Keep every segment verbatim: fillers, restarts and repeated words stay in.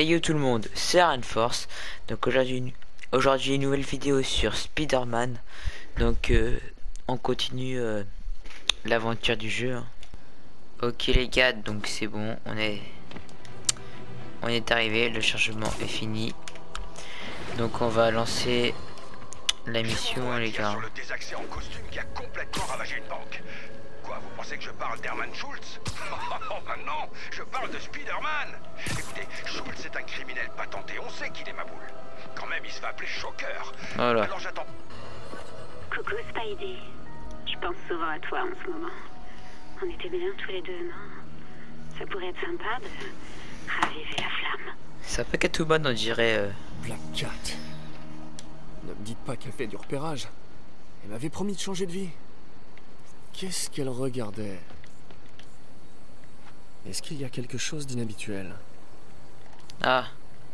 Et yo tout le monde, c'est Force. Donc aujourd'hui, aujourd'hui une nouvelle vidéo sur Spider-Man. Donc euh, on continue euh, l'aventure du jeu. Hein. Ok les gars, donc c'est bon, on est on est arrivé, le chargement est fini. Donc on va lancer la mission les gars. Sur le désaxé en costume qui a complètement ravagé une banque. Quoi, vous pensez que je parle d'Herman Schultz? Oh ben non, je parle de Spider-Man. Écoutez, Schultz est un criminel patenté, on sait qu'il est ma boule. Quand même, il se fait appeler Shocker. Voilà. Alors j'attends. Coucou Spidey. Je pense souvent à toi en ce moment. On était bien tous les deux, non? Ça pourrait être sympa de raviver la flamme. Ça fait Catwoman on dirait. Euh... Black Cat. Ne me dites pas qu'elle fait du repérage. Elle m'avait promis de changer de vie. Qu'est-ce qu'elle regardait? Est-ce qu'il y a quelque chose d'inhabituel? Ah.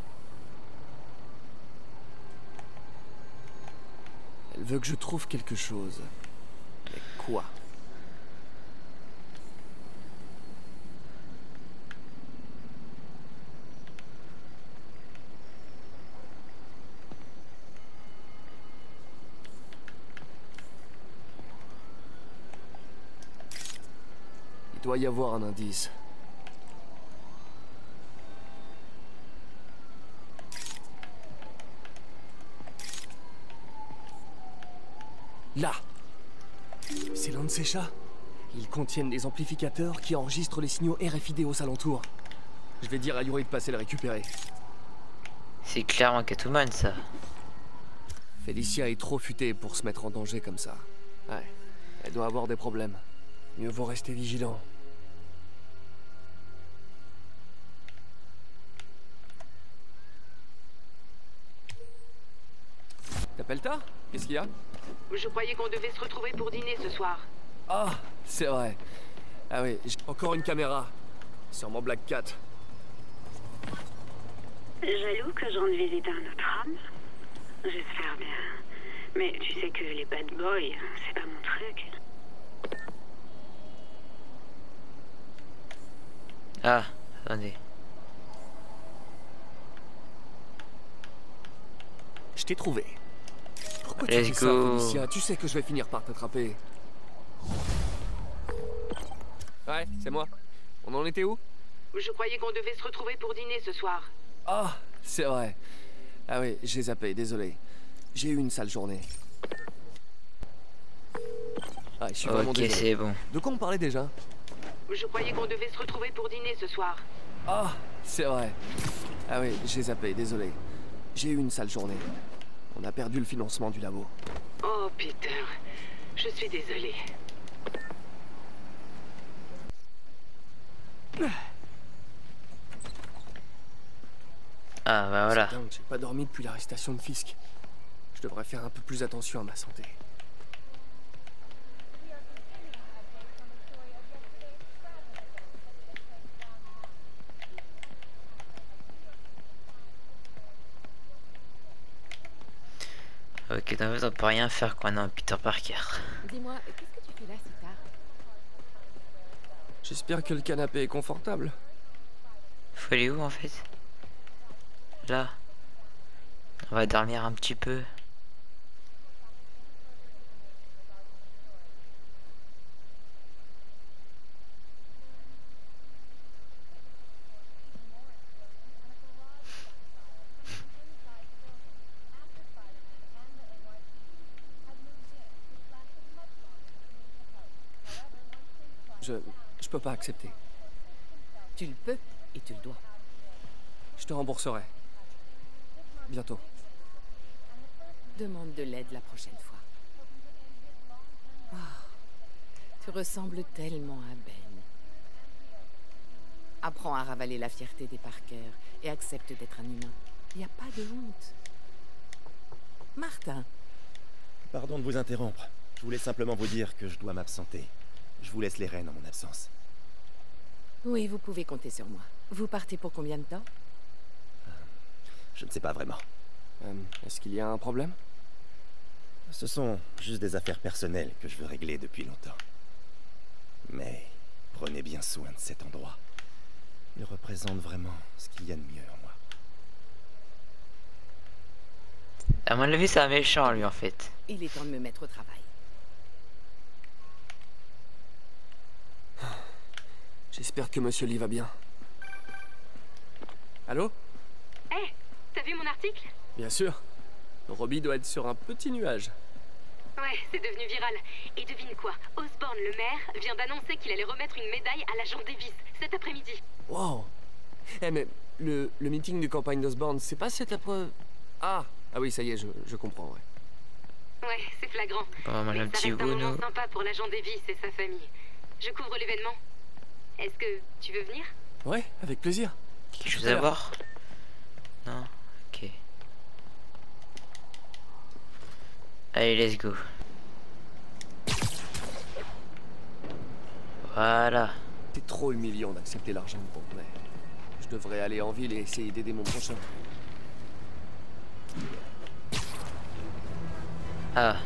Elle veut que je trouve quelque chose. Mais quoi? Il doit y avoir un indice. Là! C'est l'un de ces chats. Ils contiennent des amplificateurs qui enregistrent les signaux R F I D aux alentours. Je vais dire à Yuri de passer le récupérer. C'est clairement Catwoman ça. Felicia est trop futée pour se mettre en danger comme ça. Ouais, elle doit avoir des problèmes. Mieux vaut rester vigilant. T'appelles ta? Qu'est-ce qu'il y a? Je croyais qu'on devait se retrouver pour dîner ce soir. Ah, c'est vrai. Ah oui, j'ai encore une caméra. Sûrement Black Cat. Jaloux que j'en ai visité un autre homme? J'espère bien. Mais tu sais que les bad boys, c'est pas mon truc. Ah, attendez. Je t'ai trouvé. Pourquoi tu Let's fais ça, go. Felicia? Tu sais que je vais finir par t'attraper. Ouais, c'est moi. On en était où? Je croyais qu'on devait se retrouver pour dîner ce soir. Ah, c'est vrai. Ah oui, j'ai zappé, désolé. J'ai eu une sale journée. Ah, je suis vraiment Ok désolé. c'est bon. De quoi on parlait déjà? Je croyais qu'on devait se retrouver pour dîner ce soir. Ah, c'est vrai. Ah oui, j'ai zappé, désolé. J'ai eu une sale journée. On a perdu le financement du labo. Oh Peter, je suis désolée. Ah bah voilà. C'est dingue, j'ai pas dormi depuis l'arrestation de Fisk. Je devrais faire un peu plus attention à ma santé. Ok, en fait on peut rien faire quand on a un Peter Parker. Dis-moi, qu'est-ce que tu fais là si tard? J'espère que le canapé est confortable. Faut aller où en fait? Là. On va dormir un petit peu. Je... je peux pas accepter. Tu le peux et tu le dois. Je te rembourserai. Bientôt. Demande de l'aide la prochaine fois. Oh, tu ressembles tellement à Ben. Apprends à ravaler la fierté des Parker et accepte d'être un humain. Il n'y a pas de honte. Martin. Pardon de vous interrompre. Je voulais simplement vous dire que je dois m'absenter. Je vous laisse les rênes en mon absence. Oui, vous pouvez compter sur moi. Vous partez pour combien de temps? Je ne sais pas vraiment. Euh, Est-ce qu'il y a un problème? Ce sont juste des affaires personnelles que je veux régler depuis longtemps. Mais prenez bien soin de cet endroit. Il représente vraiment ce qu'il y a de mieux en moi. À mon avis, c'est un méchant, lui, en fait. Il est temps de me mettre au travail. J'espère que Monsieur Lee va bien. Allô? Hé, hey, t'as vu mon article? Bien sûr. Robbie doit être sur un petit nuage. Ouais, c'est devenu viral. Et devine quoi? Osborne, le maire, vient d'annoncer qu'il allait remettre une médaille à l'agent Davis cet après-midi. Wow. Eh mais le, le meeting de campagne d'Osborne, c'est pas cet après... Ah, ah oui, ça y est, je, je comprends, ouais. Ouais, c'est flagrant. Bon, moi, Mais un ça petit reste un goût, moment nous. sympa pour l'agent Davis et sa famille. Je couvre l'événement. Est-ce que tu veux venir? Ouais, avec plaisir. Quelque chose à voir? Non? Ok. Allez, let's go. Voilà. C'est trop humiliant d'accepter l'argent de banque, mais... Je devrais aller en ville et essayer d'aider mon prochain. Ah.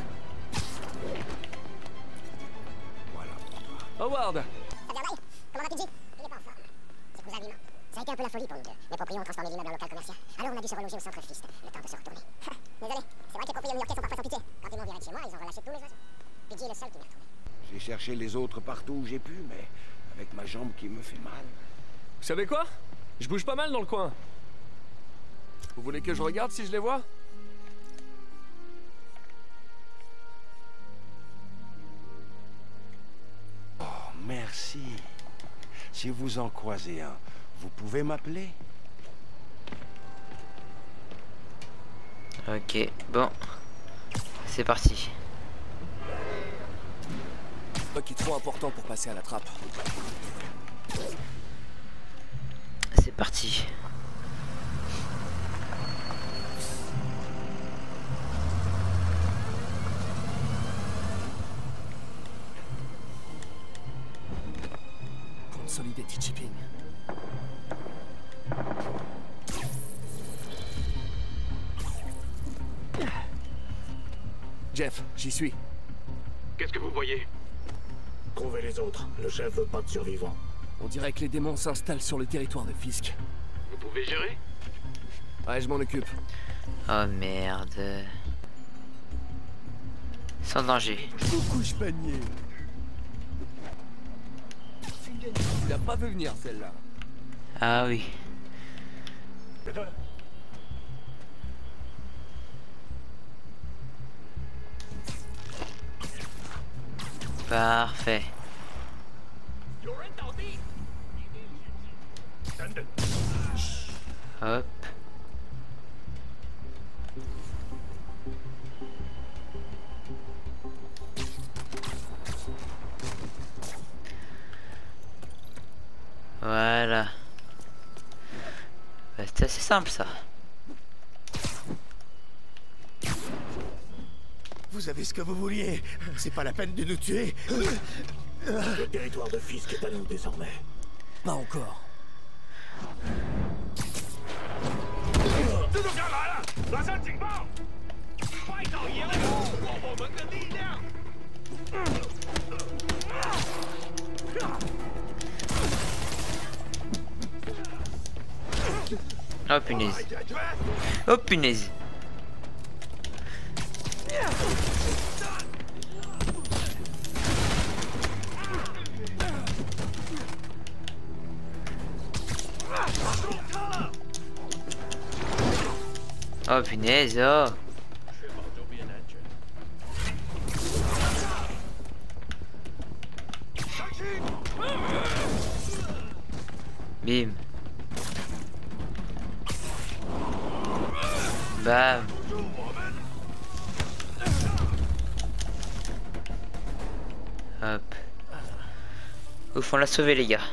Voilà pour toi. Howard! Comment va, Pidgey? Il est pas en forme. C'est cousin humain. Ça a été un peu la folie pour nous deux. Mes proprios ont transformé l'immeuble en local commercial. Alors on a dû se reloger au centre Fist. Le temps de se retourner. Désolé. C'est vrai que les proprios new-yorkais sont parfois sans pitié. Quand ils m'ont viré de chez moi, ils ont relâché tous les oiseaux. Pidgey est le seul qui m'a retrouvé. J'ai cherché les autres partout où j'ai pu, mais avec ma jambe qui me fait mal. Vous savez quoi? Je bouge pas mal dans le coin. Vous voulez que je regarde si je les vois? Oh, merci. Si vous en croisez un, vous pouvez m'appeler? Ok, bon. C'est parti. Le qui est trop important pour passer à la trappe. C'est parti. Consolidated Shipping. Jeff, j'y suis. Qu'est-ce que vous voyez? Trouvez les autres. Le chef veut pas de survivants. On dirait que les démons s'installent sur le territoire de Fisk. Vous pouvez gérer? Ouais, je m'en occupe. Oh merde. Sans danger. Coucou, panier. Tu l'as pas vu venir, celle-là. Ah oui. Parfait. Hop. Voilà. Bah, c'est assez simple ça. Vous avez ce que vous vouliez. C'est pas la peine de nous tuer. Le territoire de Fisk est à nous désormais. Pas encore. Oh punaise. Oh punaise. Oh punaise, oh. Bim. Bam. Hop. Ouf, on l'a sauvé les gars.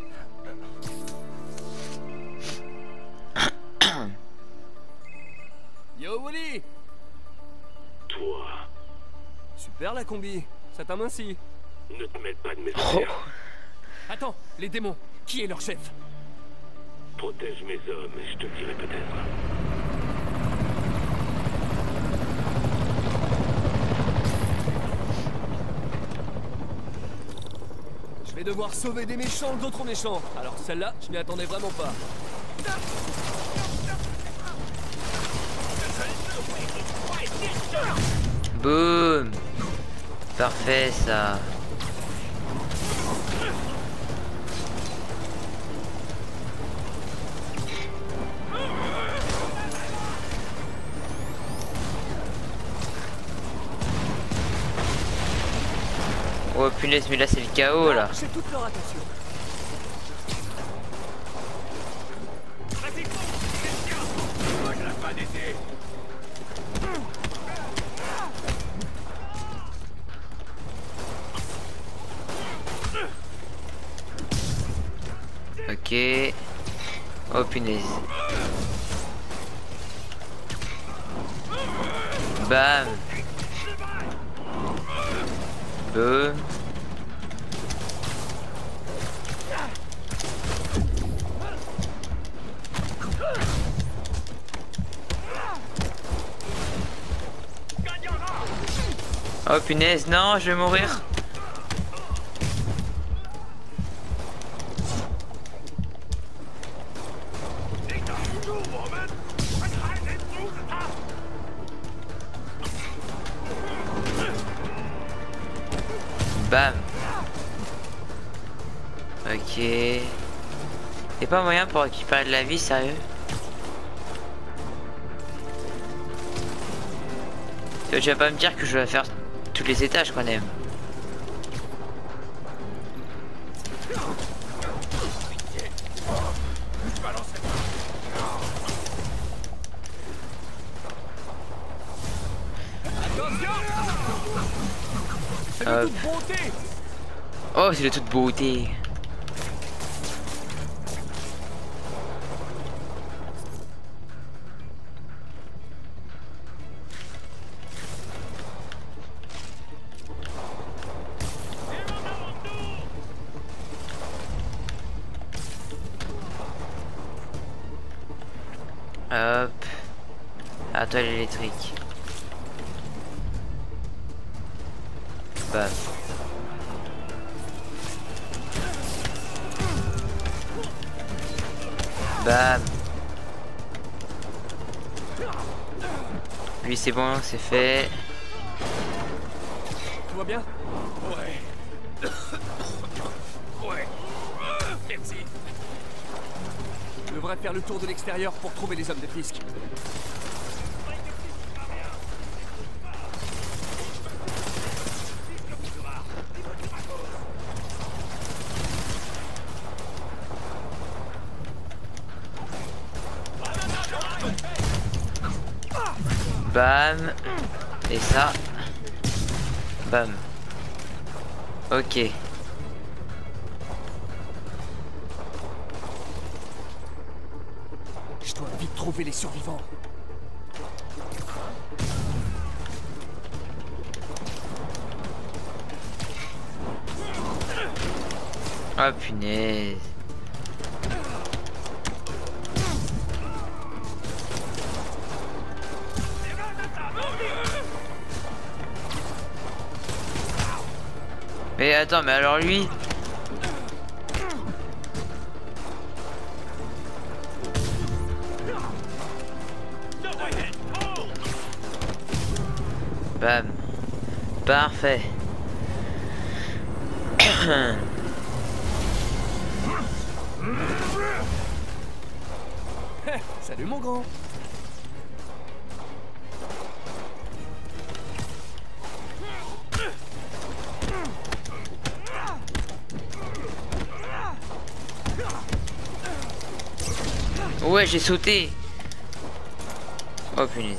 Yo Wally! Toi, Super la combi, ça t'amincit. ne te mets pas de mes Oh. affaires. Attends, les démons, qui est leur chef? Protège mes hommes et je te dirai peut-être. Je vais devoir sauver des méchants d'autres méchants. Alors celle-là, je m'y attendais vraiment pas. Boum. Parfait ça. Oh punaise, mais là c'est le chaos là. C'est toute leur attention. Ok. Oh punaise. Bam. Boum. Oh punaise, non, je vais mourir. Bam. Ok. Y'a pas moyen pour récupérer de la vie, sérieux? Tu vas pas me dire que je vais faire tous les étages quand même. Hop. Oh, c'est de toute beauté. Hop. À toi l'électrique. Bam. Bam. Lui c'est bon, c'est fait. Tout va bien? Ouais. Ouais. Merci. Je devrais faire le tour de l'extérieur pour trouver les hommes de Fisk. Bam. Et ça. Bam. Ok. Je dois vite trouver les survivants. Oh punaise. Mais attends, mais alors lui... Bam. Parfait. Salut mon grand. Ouais, j'ai sauté. Oh punaise.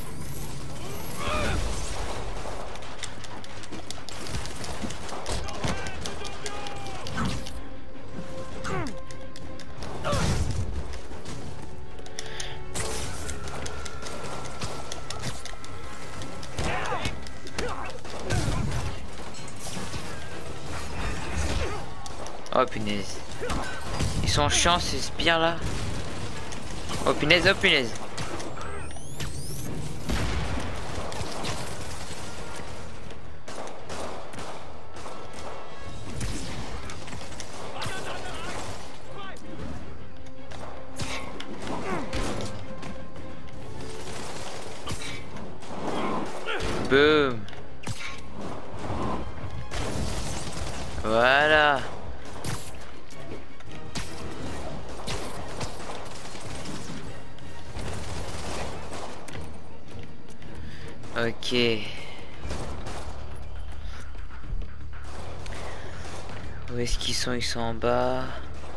Oh punaise. Ils sont chiants ces spires là. Oh punaise, oh punaise. Boum. Voilà. Ok. Où est-ce qu'ils sont? Ils sont en bas.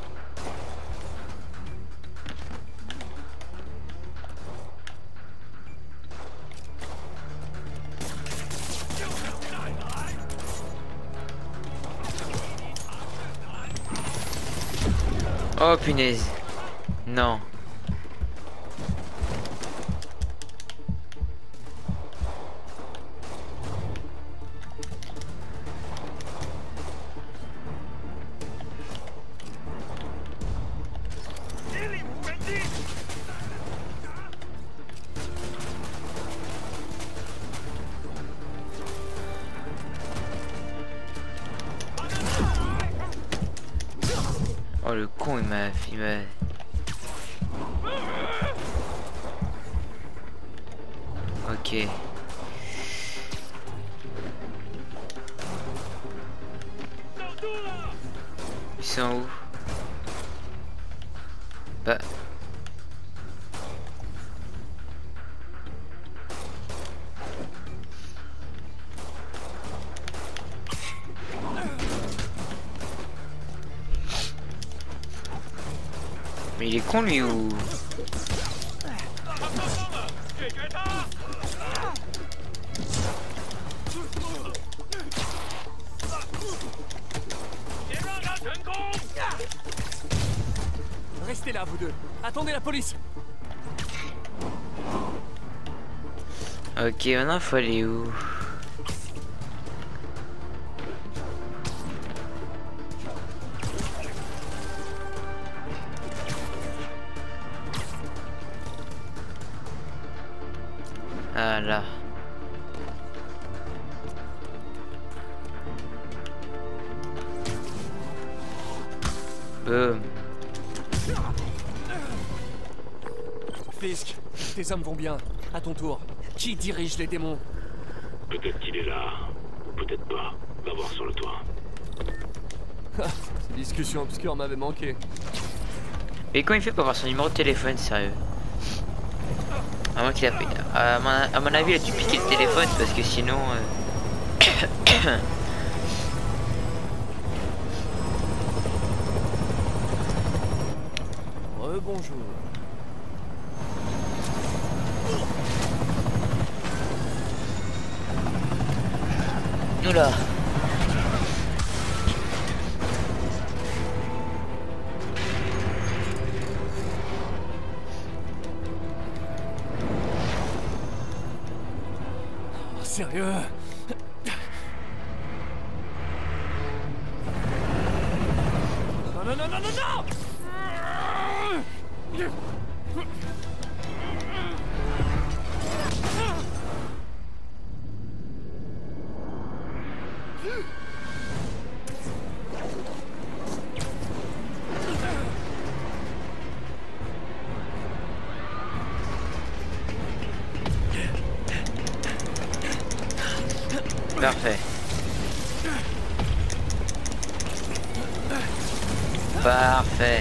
Oh punaise. Non. Oh le con, il m'a... il m'a... Ok. Ils sont où? Bah... Mais il est con lui ou... Restez là vous deux. Attendez la police. Ok, maintenant faut aller où? Ah là. Boum. Fisk, tes hommes vont bien. À ton tour. Qui dirige les démons? Peut-être qu'il est là, ou peut-être pas. Va voir sur le toit. Cette discussion obscure m'avait manqué. Et comment il fait pour avoir son numéro de téléphone, sérieux? À moins qu'il a fait... À mon, à mon avis, il a dû piquer le téléphone parce que sinon... Euh... Rebonjour. Nous là. Sérieux? Non, non, non, non, non, non! Parfait. Parfait.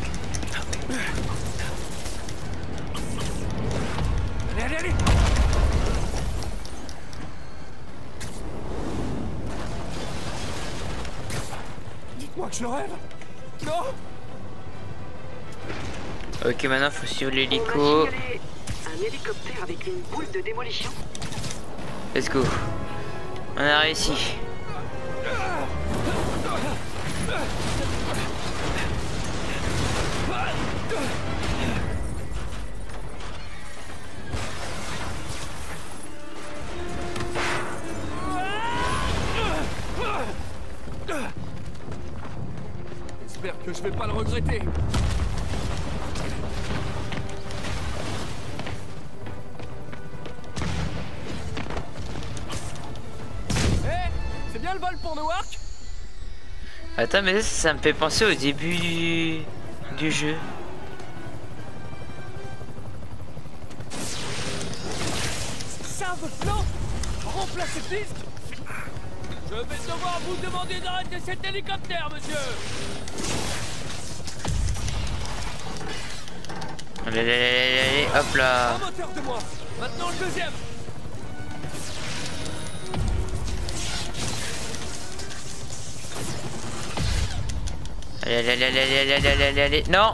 Allez, allez, allez! Dites-moi que je rêve! Non! Ok, maintenant faut suivre On l'hélico. va signaler un hélicoptère avec une boule de démolition. Let's go. On a réussi. J'espère que je vais pas le regretter. Hé, c'est bien le vol pour Newark? Attends, mais ça, ça me fait penser au début du, du jeu. Salve, non! remplacer Fisk? Je vais devoir vous demander d'arrêter cet hélicoptère, monsieur. Allez, allez, allez, allez, hop là. Un moteur de moi. Maintenant le deuxième. Allez, allez, allez, allez, allez, allez, allez, allez, allez, non.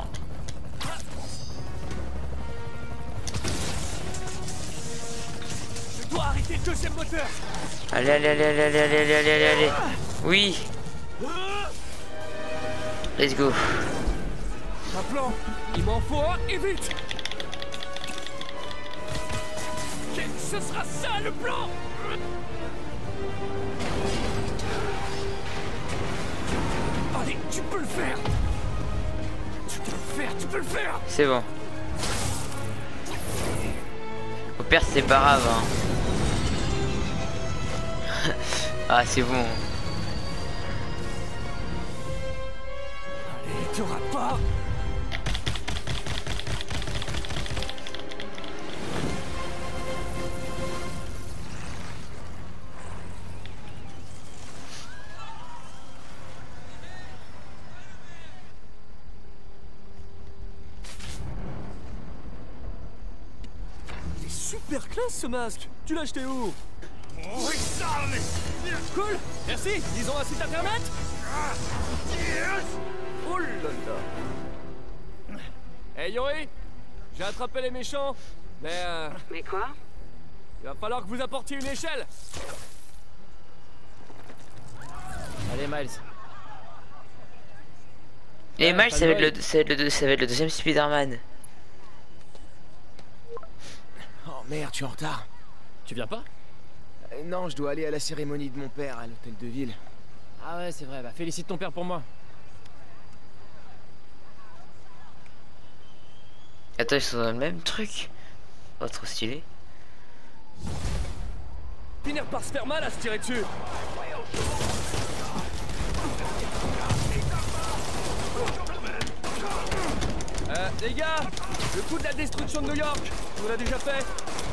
Je dois arrêter le deuxième moteur. Allez, allez, allez, allez, allez, allez, allez, allez, allez. Oui. Let's go. Un plan. Il m'en faut un et vite. Ok, ce sera ça le plan. Allez, tu peux le faire. Tu peux le faire, tu peux le faire. C'est bon. Au pire, c'est pas grave. Hein. Ah, c'est bon. Allez, tu rates pas. Il est super classe ce masque. Tu l'as acheté où? Cool, merci. Ils ont un site internet? Oh là là. Hey Yuri, j'ai attrapé les méchants, mais euh, Mais quoi? il va falloir que vous apportiez une échelle. Allez Miles. Et Ouais, Miles, pas ça va, de être le, ça, va être le, ça va être le deuxième Spider-Man. Oh merde, je suis en retard. Tu viens pas? Euh, non, je dois aller à la cérémonie de mon père à l'hôtel de ville. Ah ouais, c'est vrai, bah félicite ton père pour moi. Attends, ils sont dans le même truc. Oh, trop stylé. Finir par se faire mal à se tirer dessus. Euh, les gars, le coup de la destruction de New York, on l'a déjà fait.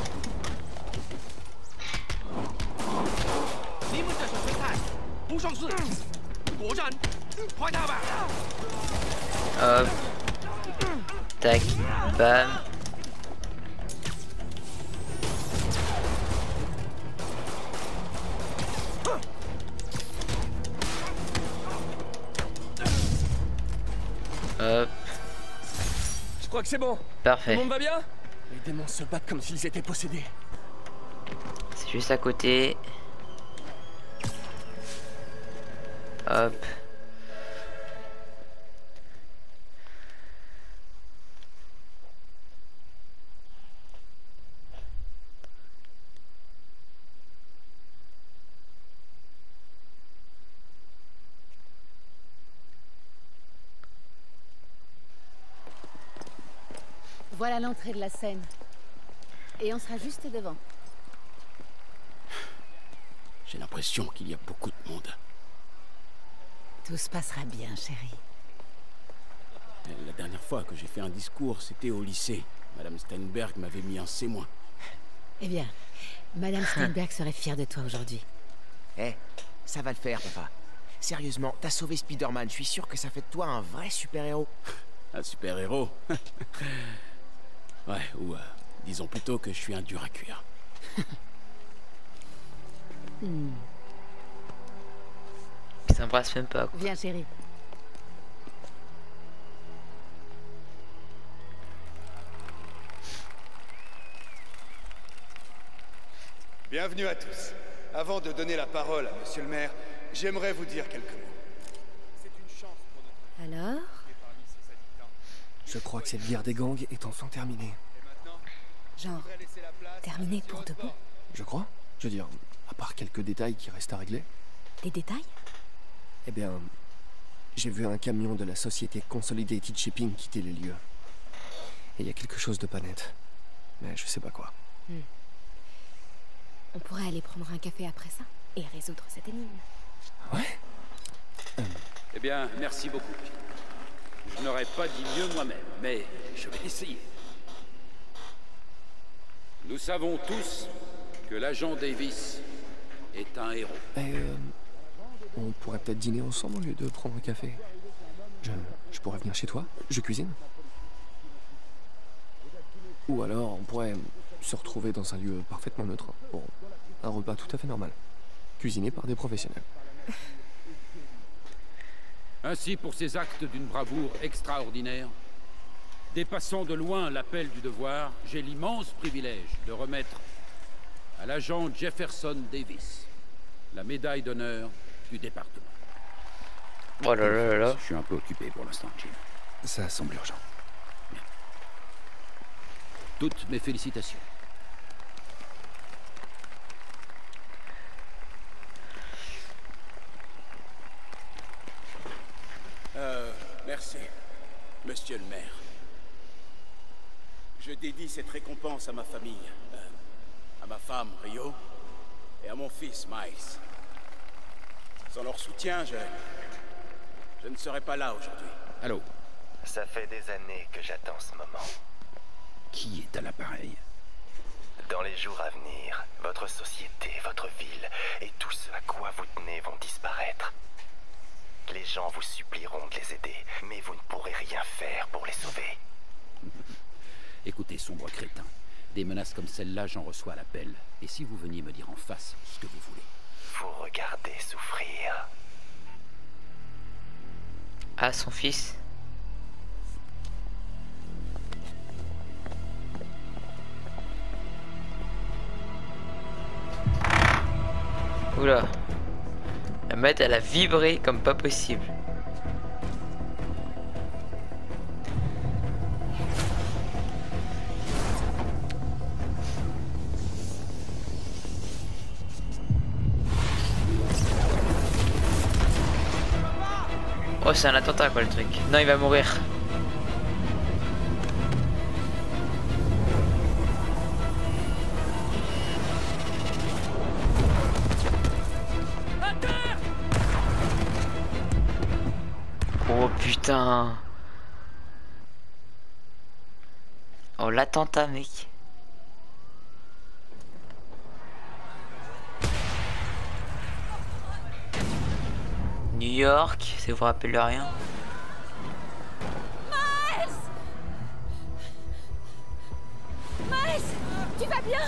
Hop. Tac. Bam. Hop. Je crois que c'est bon. Parfait. Tout le monde va bien? Les démons se battent comme s'ils étaient possédés. C'est juste à côté. Hop. Voilà l'entrée de la scène. Et on sera juste devant. J'ai l'impression qu'il y a beaucoup de monde. Tout se passera bien, chérie. La dernière fois que j'ai fait un discours, c'était au lycée. Madame Steinberg m'avait mis un C-. Eh bien, Madame Steinberg serait fière de toi aujourd'hui. Eh, hey, ça va le faire, papa. Sérieusement, t'as sauvé Spider-Man. Je suis sûr que ça fait de toi un vrai super-héros. Un super-héros? Ouais, ou euh, disons plutôt que je suis un dur à cuire. hmm. Ils s'embrassent même pas, quoi. Viens, chérie. Bienvenue à tous. Avant de donner la parole à monsieur le maire, j'aimerais vous dire quelques mots. C'est une chance pour notre... Alors? Je crois que cette guerre des gangs est enfin terminée. Genre, terminée pour de bon? Je crois. Je veux dire, à part quelques détails qui restent à régler. Des détails? Eh bien, j'ai vu un camion de la société Consolidated Shipping quitter les lieux. Et il y a quelque chose de pas net. Mais je sais pas quoi. Hmm. On pourrait aller prendre un café après ça et résoudre cette énigme. Ouais. Euh... Eh bien, merci beaucoup. Je n'aurais pas dit mieux moi-même, mais je vais essayer. Nous savons tous que l'agent Davis est un héros. Et euh, on pourrait peut-être dîner ensemble au lieu de prendre un café. Je, je pourrais venir chez toi, je cuisine. Ou alors on pourrait se retrouver dans un lieu parfaitement neutre pour un repas tout à fait normal, cuisiné par des professionnels. Ainsi, pour ces actes d'une bravoure extraordinaire, dépassant de loin l'appel du devoir, j'ai l'immense privilège de remettre à l'agent Jefferson Davis la médaille d'honneur du département. Oh là là là là. Je suis un peu occupé pour l'instant, Jim. Ça semble urgent. Bien. Toutes mes félicitations. Euh, merci, monsieur le maire. Je dédie cette récompense à ma famille, euh, à ma femme, Rio, et à mon fils, Miles. Sans leur soutien, je... je ne serais pas là aujourd'hui. Allô? Ça fait des années que j'attends ce moment. Qui est à l'appareil? Dans les jours à venir, votre société, votre ville et tout ce à quoi vous tenez vont disparaître. Les gens vous supplieront de les aider, mais vous ne pourrez rien faire pour les sauver. Écoutez, sombre crétin. Des menaces comme celle-là, j'en reçois à l'appel. Et si vous veniez me dire en face ce que vous voulez? Vous regardez souffrir. Ah, son fils. Oula. La meute, elle a vibré comme pas possible. Oh, c'est un attentat quoi le truc. Non, il va mourir. Oh putain. Oh l'attentat mec. New York, ça vous rappelle rien? Miles! Miles, tu vas bien?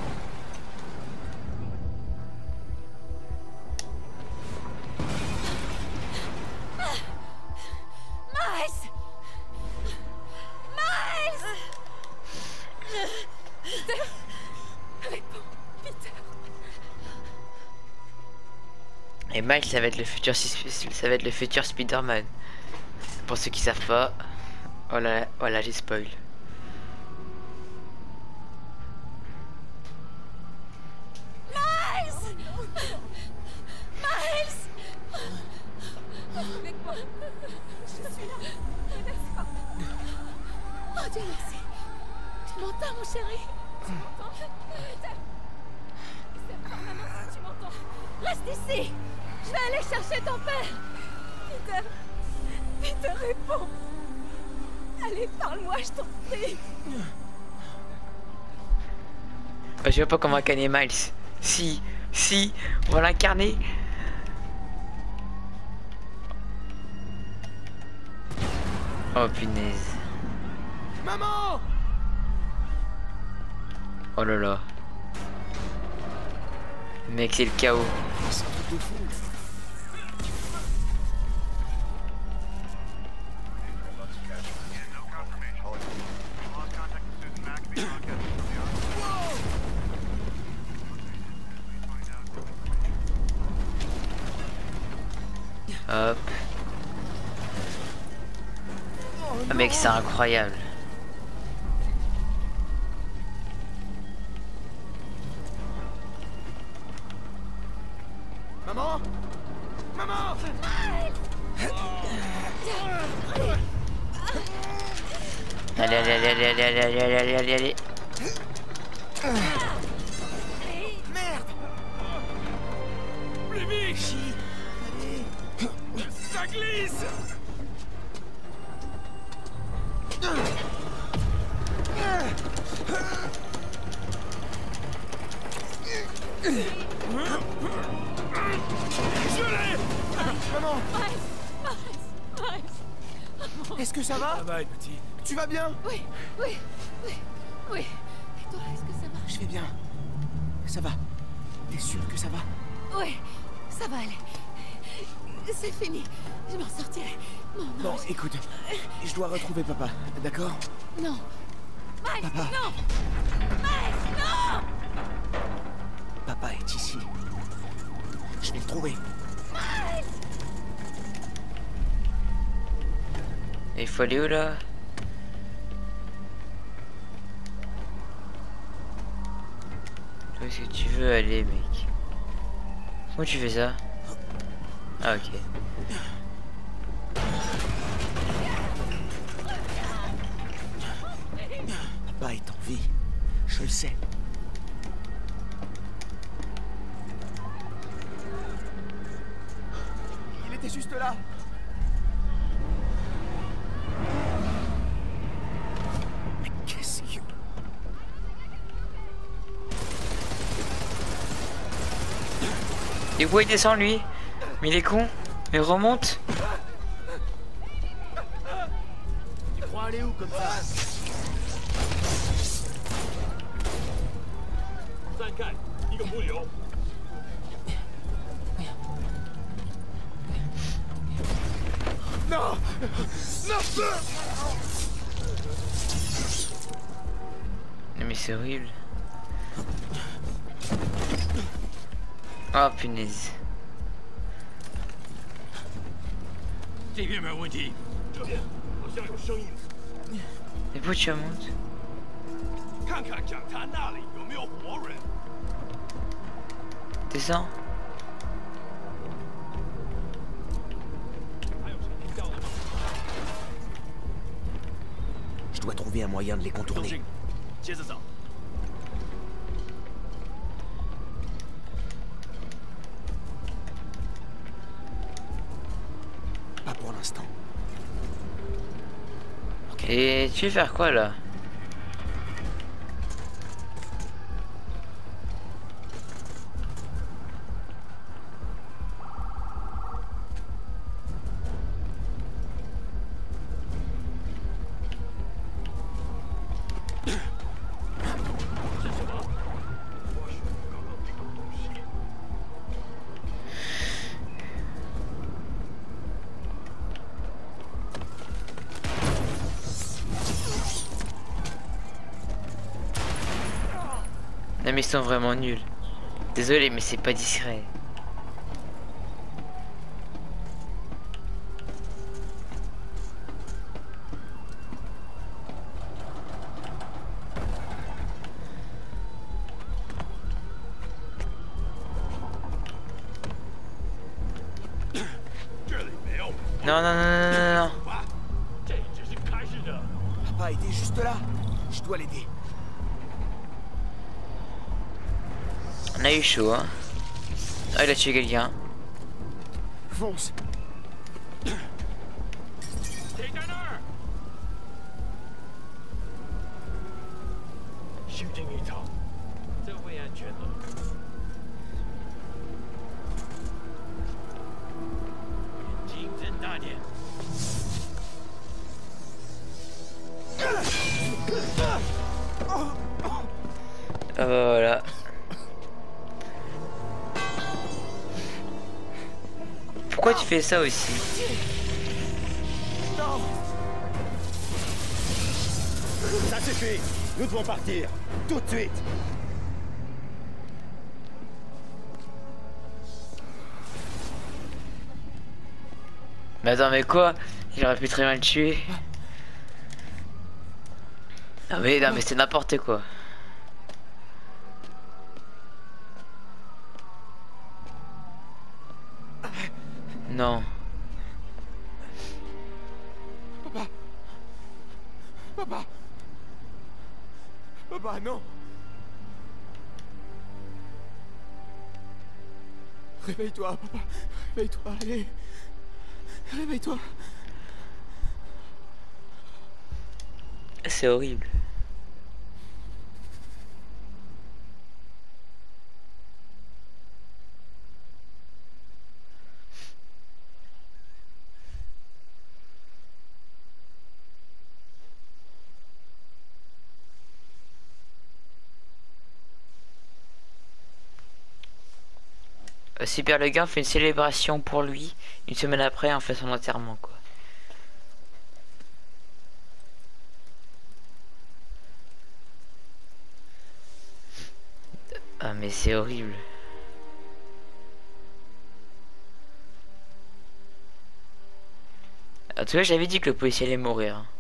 Miles! Miles! Peter! Réponds, Peter! Et Miles, ça va être le futur, ça va être le futur Spider-Man. Pour ceux qui savent pas, voilà, voilà, j'ai spoil. Miles! Miles! Avec moi. Je suis là. Ne laisse pas. Oh Dieu merci. Tu m'entends mon chéri? Tu m'entends? Peter. C'est pas maman si tu m'entends. Reste ici. Je vais aller chercher ton père. Peter. Peter, réponds. Allez, parle-moi, je t'en prie. Je vois pas comment incarner Miles. Si, si, on va l'incarner. Oh punaise. Maman! Oh là là. Mec, c'est le chaos. C'est un truc de fou. Hop. Ah mec, c'est incroyable. Maman! Maman! Allez, allez, allez, allez, allez, allez, allez, allez, allez, allez. Merde! Plus vite! Ça glisse! Je l'ai. Maman. Miles, Miles, Miles. Est-ce que ça va? Ça va, petit. Tu vas bien? Oui, oui, oui, oui. Et toi, est-ce que ça va? Je vais bien. Ça va. T'es sûr que ça va? Oui, ça va aller. C'est fini. Je m'en sortirai. Non, non. Bon, je... écoute, je dois retrouver papa, d'accord? Non. Miles, Papa. non. Miles, non. Papa est ici. Je vais le trouver. Miles. Il faut aller où là? Où est-ce que tu veux aller, mec? Comment tu fais ça? Ah, ok. Papa est en vie. Je le sais. Il était juste là. Mais qu'est-ce que... Et où il descend lui? Mais il est con. Mais remonte. Tu crois aller où comme ça? Non! Non! Mais c'est horrible. Oh punaise. 这边没有问题，这边好像有声音。 Et pourquoi tu remontes? 看看讲坛那里有没有活人。 Descends. Je dois trouver un moyen de les contourner. 接着走。 Pas pour l'instant. Et tu veux faire quoi là? Non mais ils sont vraiment nuls. Désolé mais c'est pas discret. Non non non non non non. Papa était juste là. Je dois l'aider. On a eu chaud hein. Ah il a tué quelqu'un. Fonce. 谁在那儿？修建一场，这会安全的。眼睛睁大点。 Ah bah voilà. Pourquoi tu fais ça aussi? Non. Ça suffit. Nous devons partir. Tout de suite. Mais attends mais quoi? Il aurait pu très bien le tuer. Ah mais non mais c'est n'importe quoi. Non. Papa. Papa. Papa, non. Réveille-toi, papa. Réveille-toi, allez. Réveille-toi. C'est horrible. Euh, Super le gars fait une célébration pour lui. Une semaine après, on fait son enterrement, quoi. Ah mais c'est horrible. En tout cas, j'avais dit que le policier allait mourir. Hein.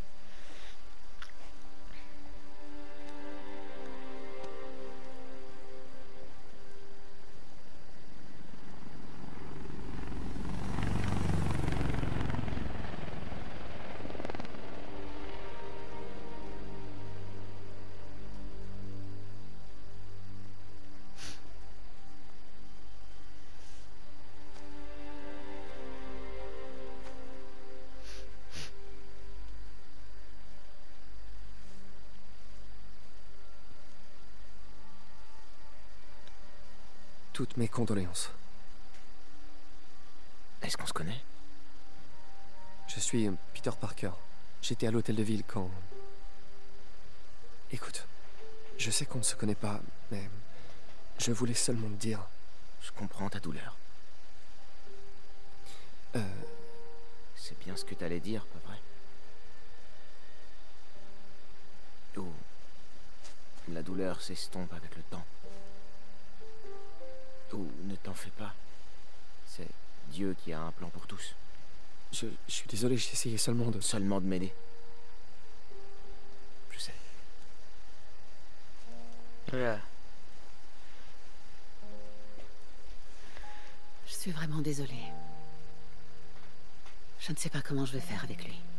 Toutes mes condoléances. Est-ce qu'on se connaît? Je suis Peter Parker. J'étais à l'hôtel de ville quand... Écoute, je sais qu'on ne se connaît pas, mais je voulais seulement te dire... Je comprends ta douleur. Euh... C'est bien ce que t'allais dire, pas vrai? Oh... La douleur s'estompe avec le temps. Ou ne t'en fais pas. C'est Dieu qui a un plan pour tous. Je, je suis désolé, j'ai essayé seulement de... Seulement de m'aider. Je sais. Voilà. Je suis vraiment désolée. Je ne sais pas comment je vais faire avec lui.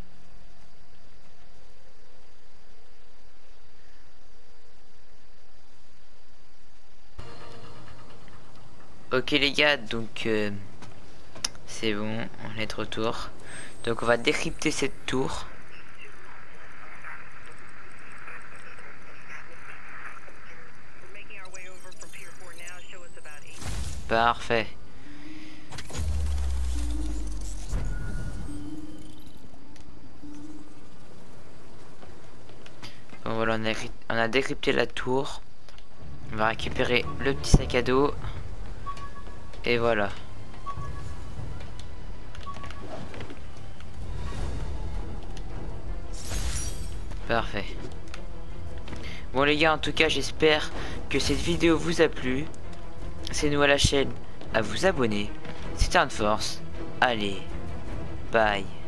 Ok les gars, donc euh, c'est bon, on est de retour. Donc on va décrypter cette tour. Parfait. Bon voilà, on a, on a décrypté la tour. On va récupérer le petit sac à dos. Et voilà. Parfait. Bon les gars, en tout cas j'espère que cette vidéo vous a plu. C'est nous à la chaîne à vous abonner. C'était un force. Allez, bye.